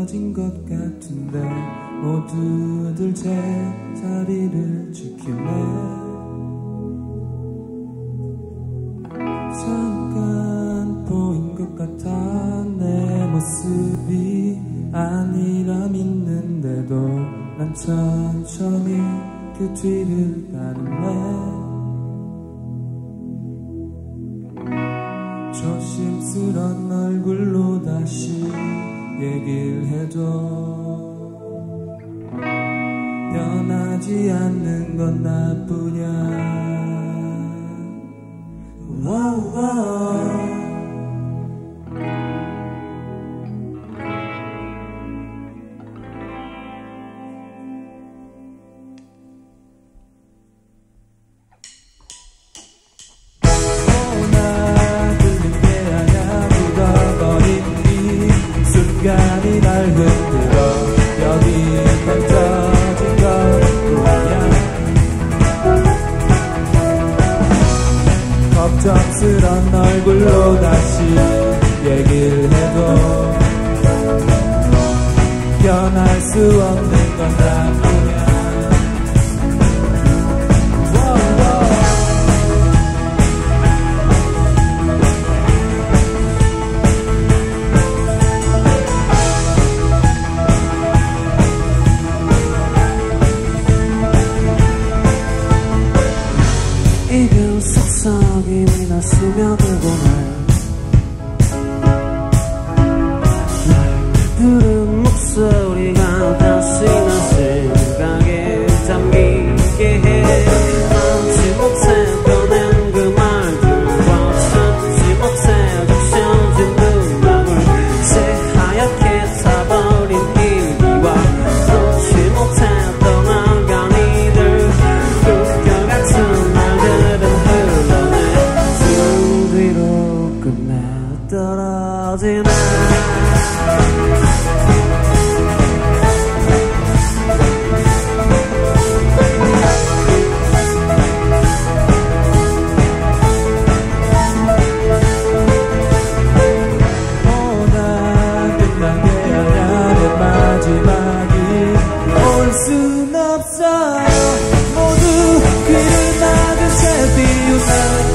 무너진 것 같은데 모두들 제 자리를 지키네. 잠깐 보인 것 같아. 내 모습이 아니라 믿는데도 난 천천히 그 뒤를 따르네. 조심스런 얼굴로 다시 얘기를 해도 변하지 않는 건 나뿐이야. 순간이 날 흔들어 여기 던져진 것뿐이야. 걱정스런 얼굴로 다시 얘기를 해도 변할 수 없는 건 나뿐이야. 이별 속삭임이 나 스며들고 날 부른 목소리가 다시 나 생각에 잠기게 해. 참지 못해 꺼낸 그 말들과 참지 못해 적셔진 눈망울 새하얗게 타버린 이와 놓지 못해 떠나간 이들 꿈결 같은 떨어지네. 오늘 끝난 게 아니야. 내 마지막이 올 순 없어. 모두 귀를 막은 채 비웃네.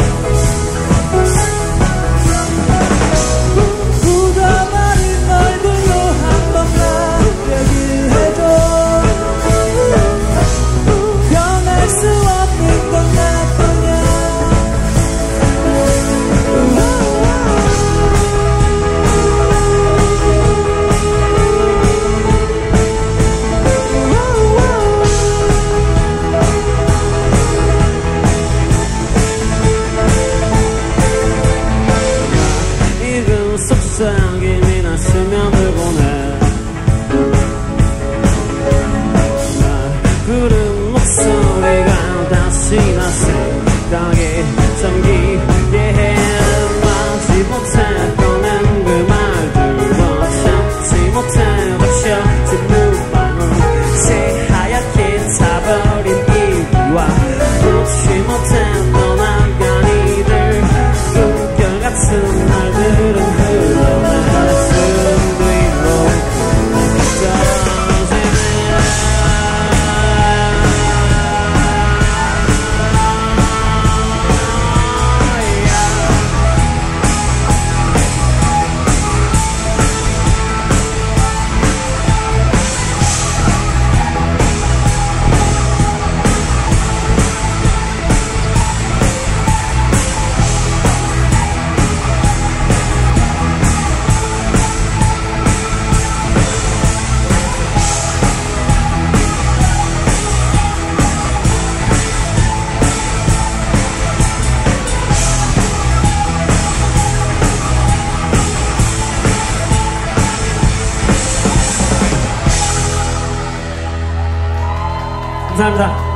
속삭임이 나 스며들고 날 부른 목소리가 다시 나 생각에 잠기게 해. 막지 못해 꺼낸 그 말들과 참지 못해 적셔진 눈망울 새하얗게 타버린 이와 놓지 못해 떠나간 이들 꿈결 같은 날들은 감사합니다.